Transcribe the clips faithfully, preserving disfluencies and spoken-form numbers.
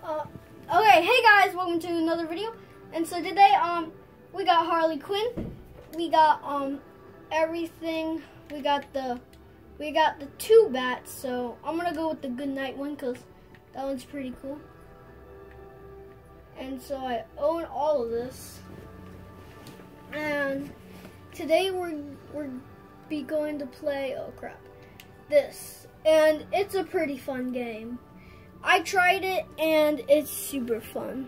Uh, okay, hey guys, welcome to another video. And so today, um, we got Harley Quinn. We got um everything. We got the we got the two bats. So I'm gonna go with the Good Night one because that one's pretty cool. And so I own all of this. And today we're we're be going to play. Oh crap, this, and it's a pretty fun game. I tried it and it's super fun.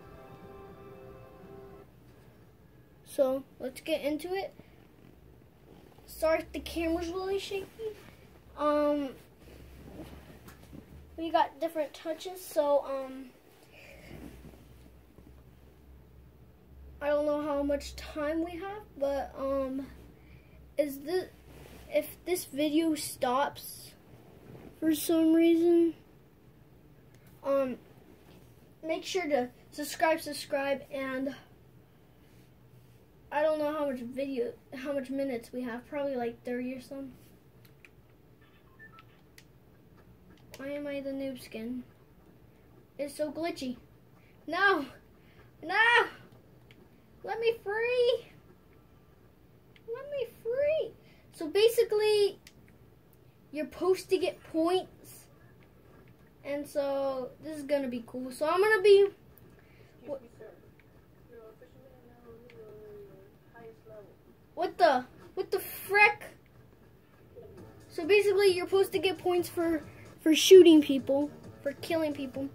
So let's get into it. Sorry, the camera's really shaky. Um, we got different touches, so um, I don't know how much time we have, but um, is this if this video stops for some reason? Um, make sure to subscribe, subscribe, and I don't know how much video, how much minutes we have. Probably like thirty or something. Why am I the noob skin? It's so glitchy. No, no, let me free. Let me free. So basically, you're supposed to get points. And so this is gonna be cool. So I'm gonna be. What, what the? What the frick? So basically, you're supposed to get points for for shooting people, for killing people.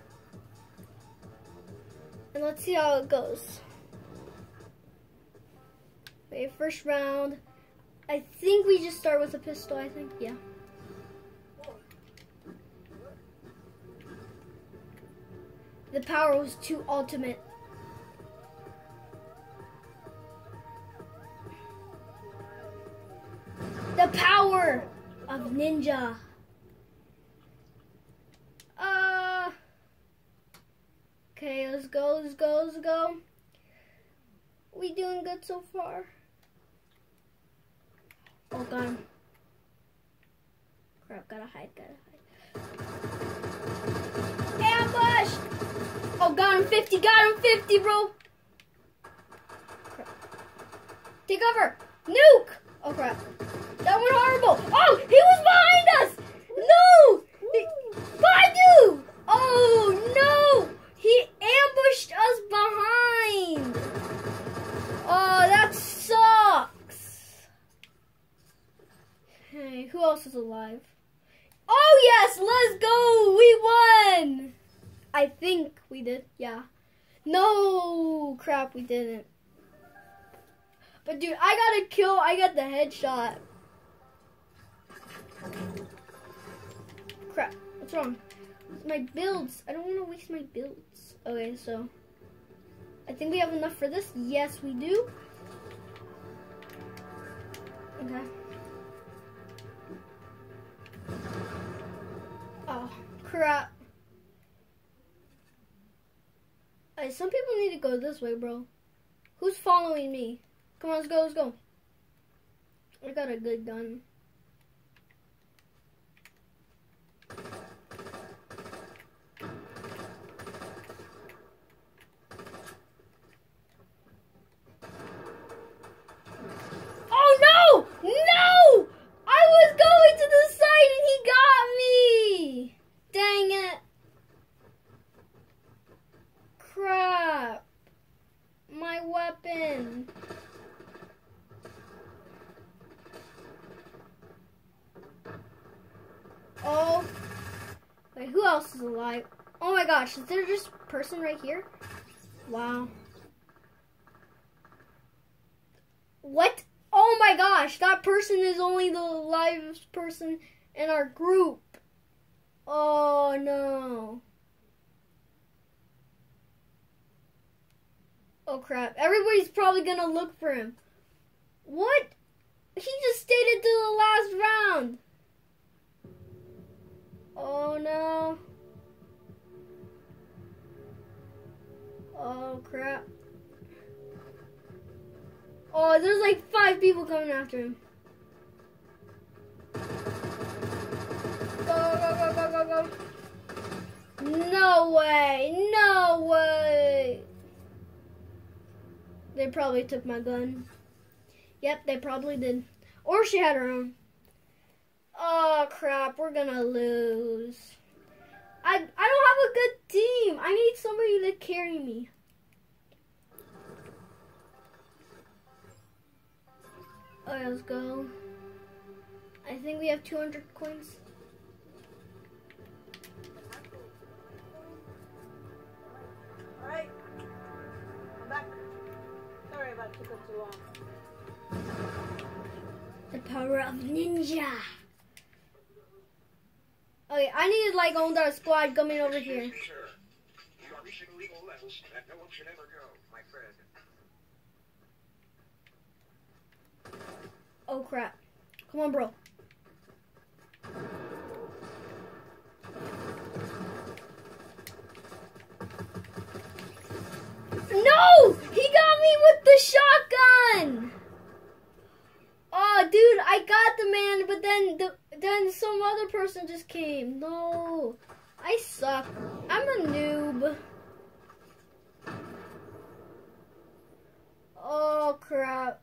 And let's see how it goes. Okay, first round. I think we just start with a pistol. I think, yeah. The power was too ultimate. The power of ninja. Uh. Okay, let's go, let's go, let's go. We doing good so far. Oh, got him. Crap, gotta hide, gotta hide. Ambush! Oh, got him fifty, got him fifty, bro. Crap. Take cover. Nuke! Oh, crap. That went horrible. Oh, he was behind us! No! He, behind you! Oh, no! He ambushed us behind. Oh, that sucks. Hey, who else is alive? Oh, yes, let's go. We won. I think we did, yeah. No, crap, we didn't. But dude, I got a kill. I got the headshot. Crap, what's wrong? My builds. I don't want to waste my builds. Okay, so I think we have enough for this. Yes, we do. Okay. Oh, crap. Hey, some people need to go this way, bro. Who's following me? Come on, let's go, let's go. I got a good gun. Oh, no! No! I was going to the side and he got me! Dang it. Crap. My weapon. Oh. Wait, who else is alive? Oh my gosh, is there just a person right here? Wow. What? Oh my gosh, that person is only the livest person in our group. Oh no. Oh crap, everybody's probably gonna look for him. What? He just stayed until the last round. Oh no. Oh crap. Oh, there's like five people coming after him. Go, go, go, go, go, go. No way. No way. They probably took my gun. Yep, they probably did. Or she had her own. Oh, crap. We're gonna lose. I, I don't have a good team. I need somebody to carry me. Alright, let's go. I think we have two hundred coins. Alright. I'm back. Sorry about it took up too long. The power of ninja. Okay, I need to like own our squad coming over here. You are reaching legal levels that no one should ever go, my friend. Oh crap. Come on, bro. No! He got me with the shotgun! Oh, dude, I got the man, but then the then some other person just came. No. I suck. I'm a noob. Oh, crap.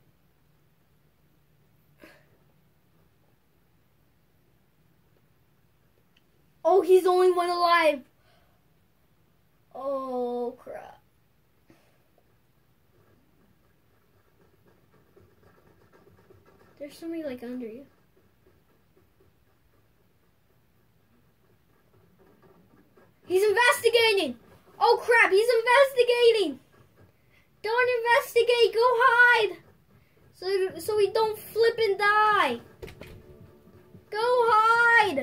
Oh, he's the only one alive. Oh, crap. There's somebody like under you. He's investigating. Oh crap, he's investigating. Don't investigate, go hide. So, so we don't flip and die. Go hide.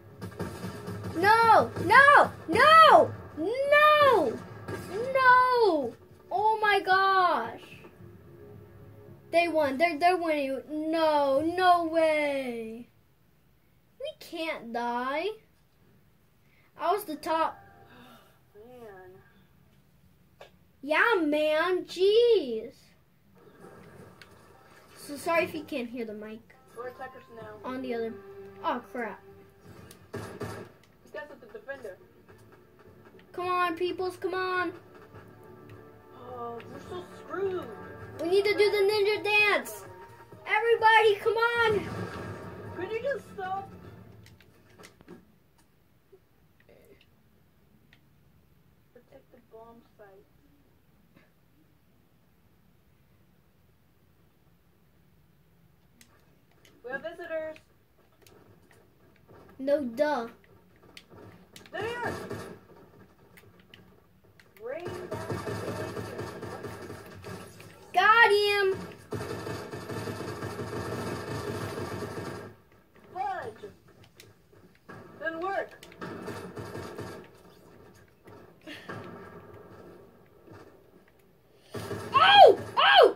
No, no, no, no, no. Oh my gosh. They won. They're they're winning. No, no way. We can't die. I was the top. Man. Yeah, man. Jeez. So sorry if you can't hear the mic. We're attackers now. On the other. Oh crap. This guy's with the defender. Come on, peoples. Come on. Oh, we're so screwed. We need to do the ninja dance. Everybody, come on. Could you just stop? Protect the bomb site. We have visitors. No duh. There. Rain down. Got him. Fudge. Didn't work. Oh! Oh!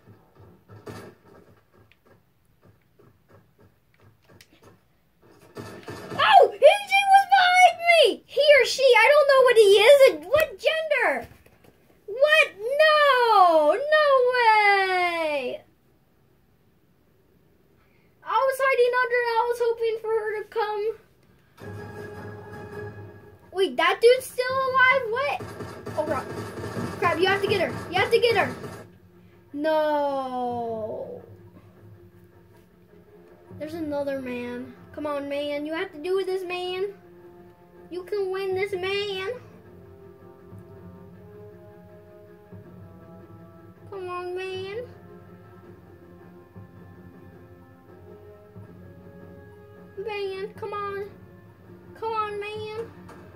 Oh! He was behind me! He or she, I don't know what he is. What gender? What? No! No way! I was hiding under and I was hoping for her to come. Wait, that dude's still alive? What? Oh, crap. Crap, you have to get her. You have to get her. No. There's another man. Come on, man. You have to do this, man. You can win this, man. Come on, man. Man, come on. Come on, man.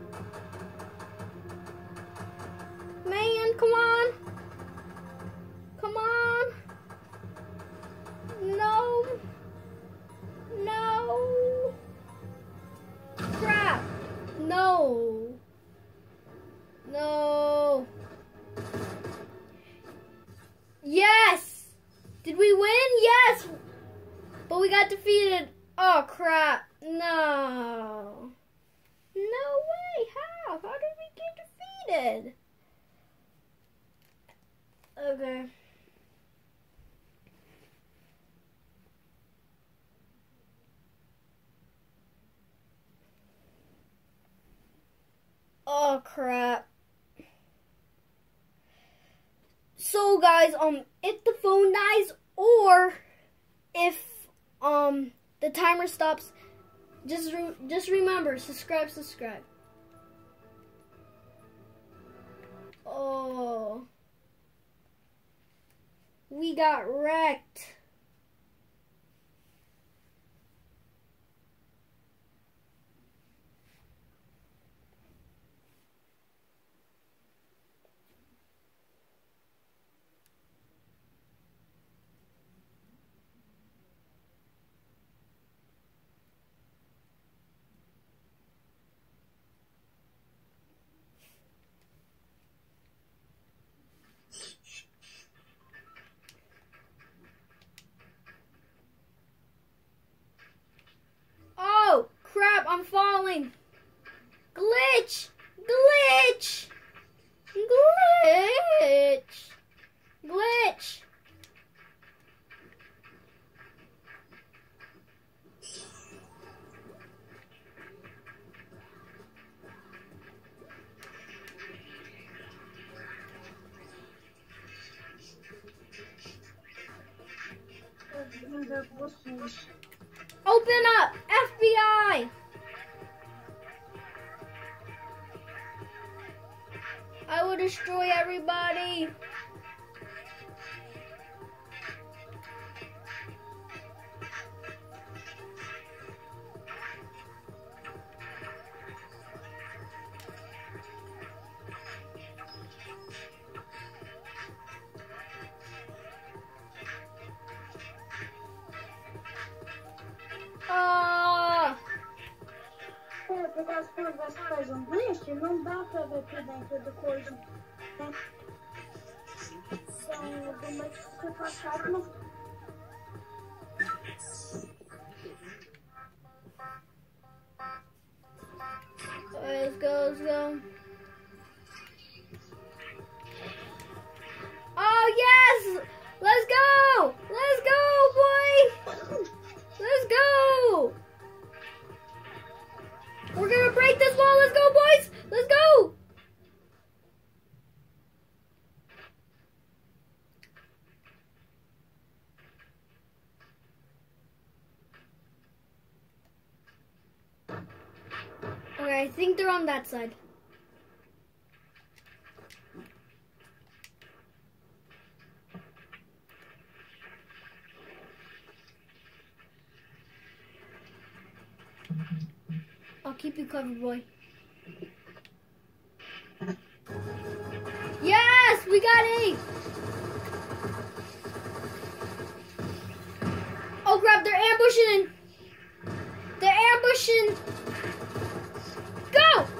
Man, come on. Come on. No. No. Crap. No. No. Yes! Did we win? Yes! But we got defeated. Oh, crap. No. No way. How? How did we get defeated? Okay. Oh. Oh crap. So guys, um, if the phone dies or if um the timer stops, just re just remember, subscribe, subscribe. Oh, we got wrecked. Oh, crap, I'm falling. Glitch! Glitch! Glitch! Glitch! Open up! F B I! I will destroy everybody! Ah! É, porque as coisas fazem um glitch, não dá pra ver por dentro do coisa. Né? Então, como é que você passar, não... Let's go, let's go. Oh, yes! Let's go! Let's go, boy! Let's go! We're gonna break this wall. Let's go, boys! Let's go! Okay, I think they're on that side. I'll keep you covered, boy. Yes, we got eight. Oh crap, they're ambushing. They're ambushing. Go!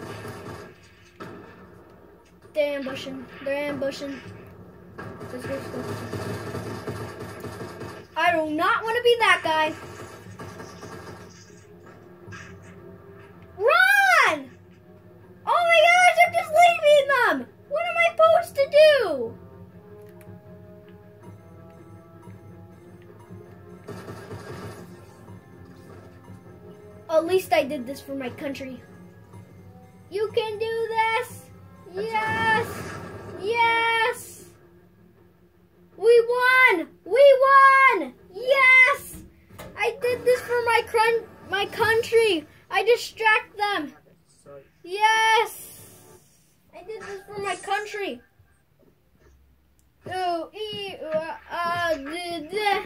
They're ambushing. They're ambushing. Let's go, let's go. I do not want to be that guy. Run! Oh my gosh, I'm just leaving them! What am I supposed to do? At least I did this for my country. You can do this! Yes! Yes! We won! We won! Yes! I did this for my crun my country. I distract them. Yes! I did this for my country. Ooh, ee, ooh, ah, ah, duh, duh.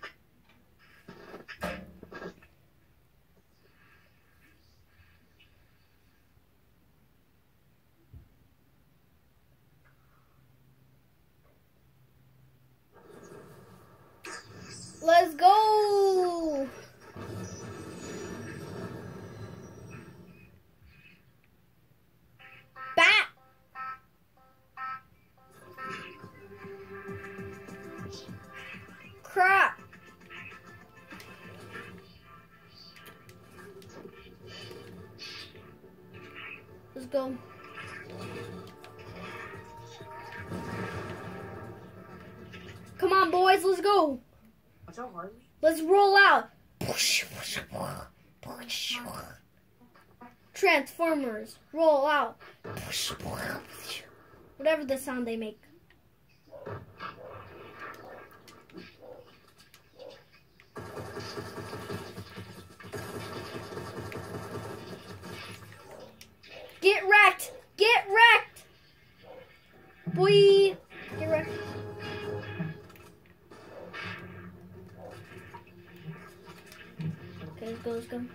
Let's go! Bat! Crap! Let's go. Come on, boys, let's go. Watch out, Harley. Let's roll out. Transformers, roll out. Whatever the sound they make. Get wrecked! Get wrecked! Boy! Get wrecked. Okay, let's go, let's go.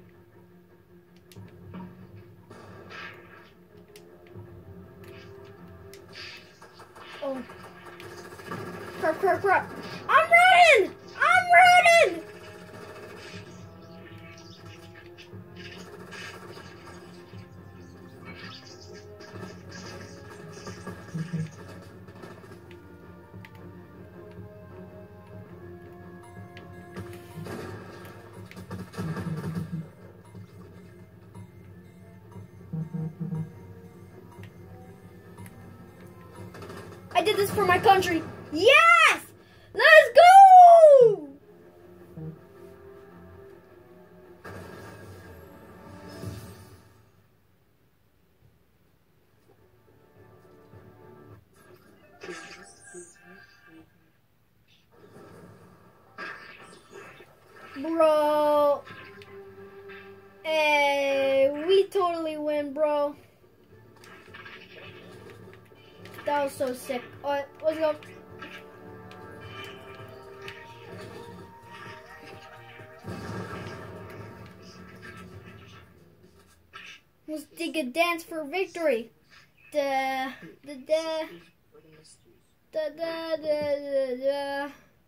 Oh. Crap, crap, crap. I'm running! I'm running! I did this for my country. Yes! Let's go! Bro. Hey, we totally win, bro. That was so sick. Alright, let's go. Let's dig a dance for victory. Da da da da da da da da.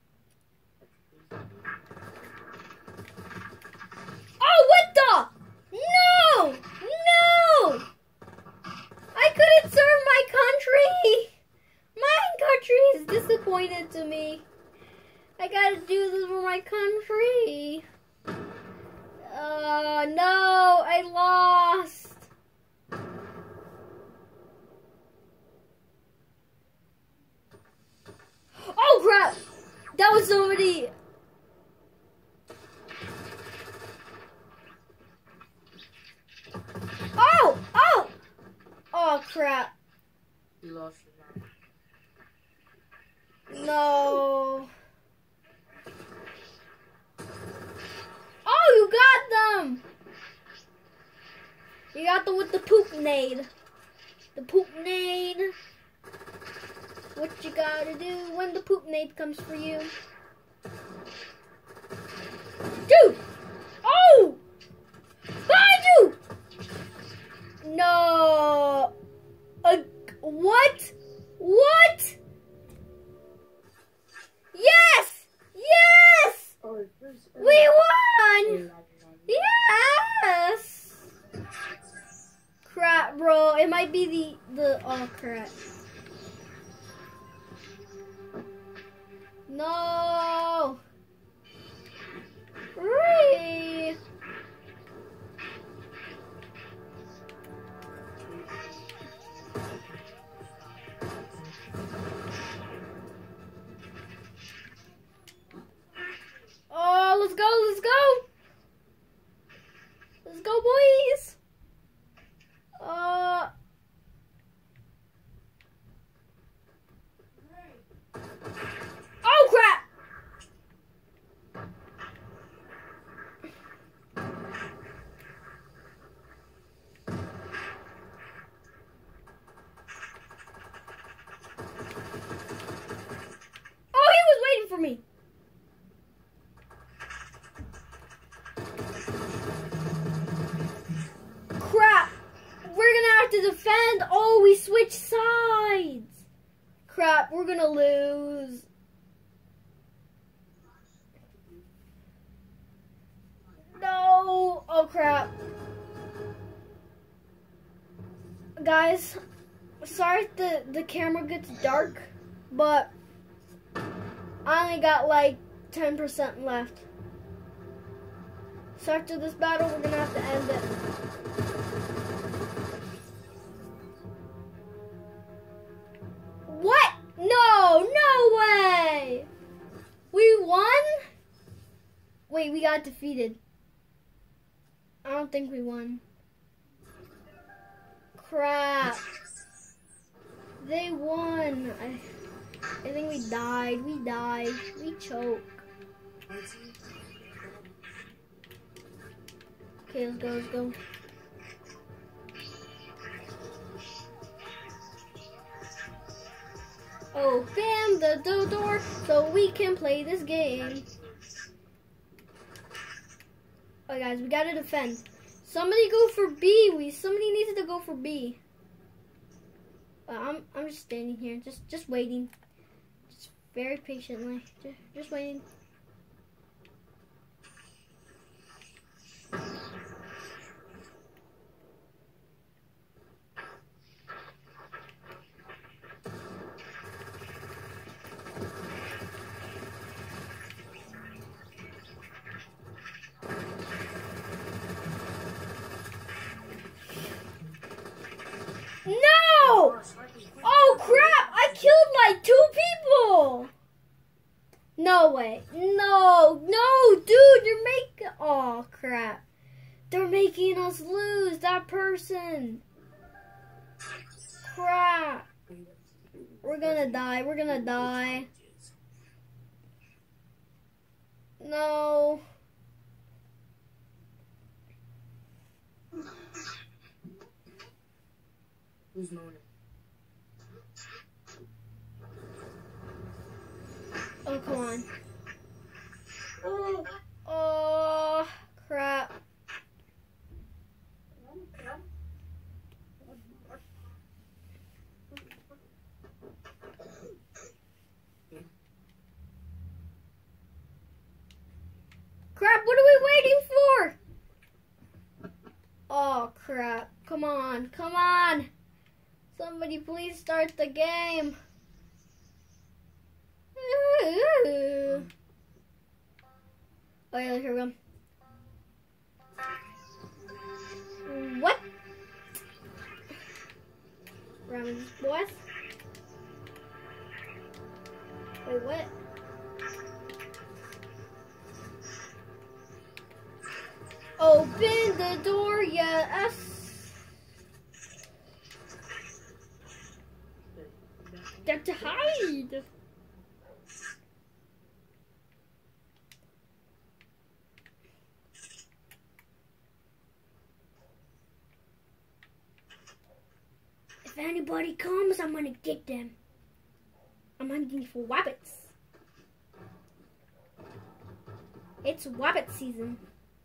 Oh, what the? No! No! I couldn't serve my country! My country is disappointed to me. I gotta do this for my country. Uh, no, I lost. Oh crap! That was somebody. Oh! Oh! Oh crap. You lost your mouth. No. Oh, you got them! You got them with the poop nade. The poop nade. What you gotta do when the poop nade comes for you? Dude! Oh! Behind you! No. Uh, what? What? Yes! Yes! We won! Yes! Crap, bro. It might be the, the, oh crap. No! Really? Oh, let's go, let's go! Let's go, boys! Uh... Oh, crap! Oh, he was waiting for me. Crap. We're gonna have to defend. Oh, we switched sides. Crap, we're gonna lose. No. Oh, crap. Guys, sorry if the, the camera gets dark, but I only got like ten percent left. So after this battle, we're gonna have to end it. What? No, no way! We won? Wait, we got defeated. I don't think we won. crap. They won. I, I think we died. We died. We choked. Okay, let's go, let's go. Open the do- door so we can play this game. Alright guys, we gotta defend. Somebody go for B. We somebody needs to go for B. Uh, I'm I'm just standing here, just just waiting, just very patiently, just, just waiting. No! Oh crap! I killed like two people! No way. No, no, dude, you're making... Oh crap. They're making us lose, that person. Crap. We're gonna die, we're gonna die. No. Who's moaning? Oh, come on. Oh, oh crap. Crap, what are we waiting for? Oh, crap. Come on, come on. Somebody please start the game. Ooh. Oh yeah, here we go. What? Round what? Wait, what? Open the door, yes. Got to hide. If anybody comes, I'm gonna get them. I'm hunting for wabbits. It's wabbit season.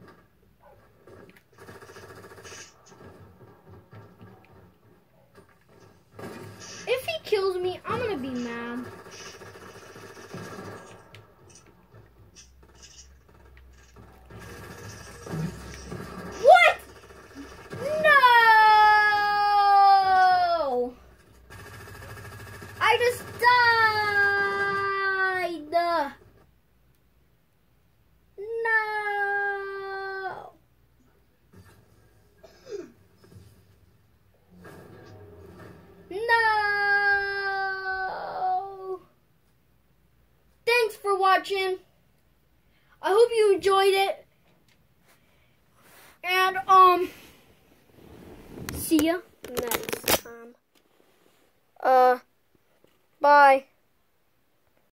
If he kills me, I'm gonna be mad. What? No! I just died. No. No. Thanks for watching. I hope you enjoyed it. And um see ya next time. Uh bye.